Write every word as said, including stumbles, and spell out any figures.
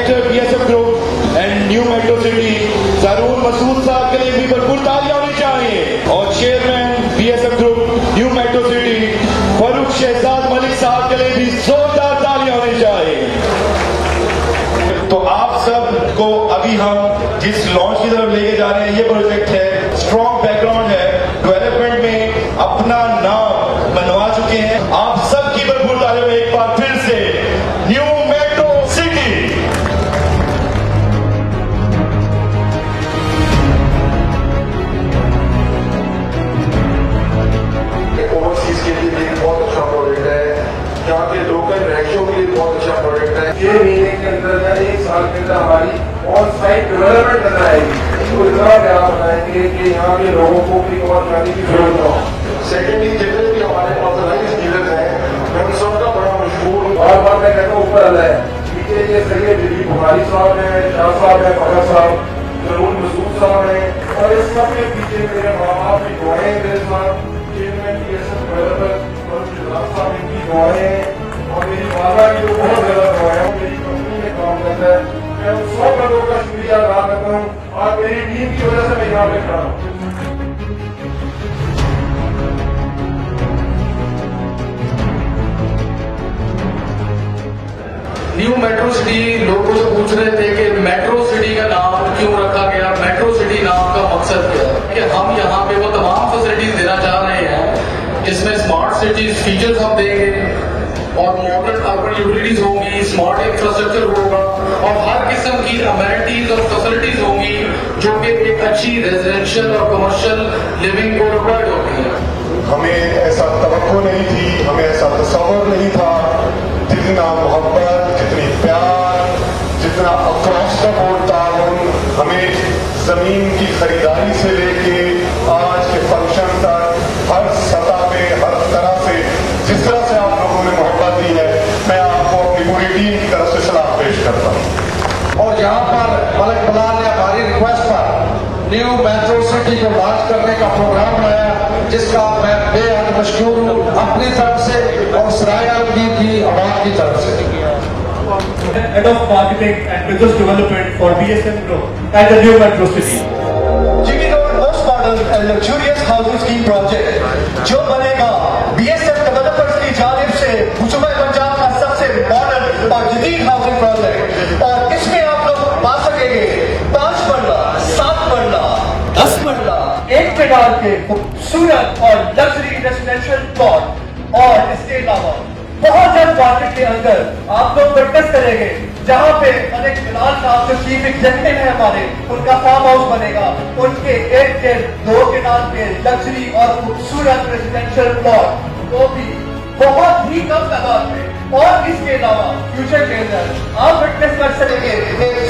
Director BSF group and new metro city जरूर मसूद साहब के लिए भी भरपूर तालियां होनी चाहिए और chairman BSF group new metro city Farooq Shahzad Malik साहब के लिए भी जोरदार तालियां होनी चाहिए। तो आप सब को अभी हम जिस लॉन्च की तरफ लेके जा रहे हैं, ये प्रोजेक्ट है, स्ट्रॉन्ग बैकग्राउंड है, डेवलपमेंट में अपना नाम बनवा चुके हैं। आप सबकी भरपूर तालियों में एक बार फिर से न्यू मेट्रो सिटी। ओवरसीज के लिए भी बहुत अच्छा प्रोजेक्ट है, यहाँ के लोकल रैक्शों के लिए बहुत अच्छा प्रोजेक्ट है। छह महीने के अंदर एक साल के अंदर हमारी ऑन साइट डेवलपमेंट नजर आएगी, तो इतना प्यार बनाएंगे कि यहाँ के लोगों को भी और जाने की जरूरत न हो। सेकेंडली जितने भी हमारे ऑथराइज डीलर हैं, हम सबका बड़ा मशहूर बार बार मैं कहता हूँ ऊपर वाला है, पीछे ये सही दिलीप कुमारी साहब है, शाह साहब है, फखर साहब, जरूर मसूद साहब है, और इस सब के पीछे मेरे माँ बाप की दुआएं, मेरे साथ चेयरमैन बीएसएफ डेवलपर और गुजरात साहब इनकी दुआएं, और मेरी माता की जो बहुत ज्यादा दुआएं, मेरी कंपनी में काम करता है, मैं उन सब लोगों का शुक्रिया अदा करता हूँ और मेरी टीम की वजह से मैं यहाँ पे खड़ा हूँ। न्यू मेट्रो सिटी, लोग मुझे पूछ रहे थे कि मेट्रो सिटी का नाम क्यों रखा गया, मेट्रो सिटी नाम का मकसद क्या है, कि हम यहाँ पे वो तमाम फैसिलिटीज देना चाह रहे हैं जिसमें स्मार्ट सिटीज फीचर्स हम देंगे और मॉडर्न अर्बन यूटिलिटीज होंगी, स्मार्ट इंफ्रास्ट्रक्चर होगा और हर किस्म की अमेनिटीज और फैसिलिटीज होंगी जो कि एक अच्छी रेजिडेंशियल और कमर्शियल लिविंग को रिक्वायर्ड होती है। हमें ऐसा तवक्को नहीं थी, हमें ऐसा तस्वर नहीं था, जितना मोहब्बत, जितनी प्यार, जितना अक्रॉस द बोर्ड ताउन हमें जमीन की खरीदारी से लेके आज के फंक्शन तक हर सतह पे, हर तरह से जिस तरह से आप लोगों ने मोहब्बत दी है, मैं आपको अपनी पूरी टीम की तरफ से सलाह पेश करता हूँ। और यहाँ पर मलिक बिलाल ने हमारी रिक्वेस्ट पर न्यू मेट्रो सिटी को लॉन्च करने का प्रोग्राम बनाया, जिसका मैं बेहद मशहूर हूँ अपनी तरफ से और सराया की आवाम की तरफ से। Head of Marketing and Business Development for B S F Group at the new Metro City. G T Road most modern and luxurious housing scheme project जो बनेगा B S F डेवलपर्स की जानिब से सूबे पंजाब का सबसे मॉडर्न और जदीद हाउसिंग प्रोजेक्ट, और इसमें आप लोग पा सकेंगे पांच मरला, सात मरला, दस मरला, एक मीनार के खूबसूरत और लग्जरी रेजिडेंशियल प्लॉट, और इसके अलावा बहुत जल्द मार्केट के अंदर आप लोग विटनेस करेंगे जहां पे मलिक बिलाल साहब जो चीफ एग्जीक्यूटिव है हमारे, उनका फार्म हाउस बनेगा, उनके एक डेढ़ दो किनार पे लग्जरी और खूबसूरत रेजिडेंशियल प्लॉट, वो भी बहुत ही कम तादाद में, और इसके अलावा फ्यूचर के अंदर आप विटनेस कर सकेंगे